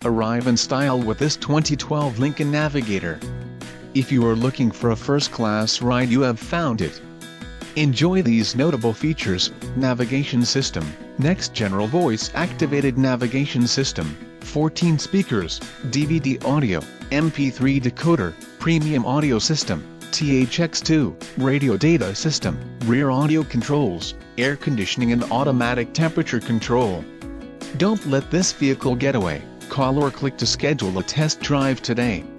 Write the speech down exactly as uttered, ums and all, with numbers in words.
Arrive in style with this twenty twelve Lincoln Navigator. If you are looking for a first-class ride, you have found it. Enjoy these notable features: navigation system, next general voice-activated navigation system, fourteen speakers, D V D audio, M P three decoder, premium audio system, T H X two, radio data system, rear audio controls, air conditioning and automatic temperature control. Don't let this vehicle get away. Call or click to schedule a test drive today.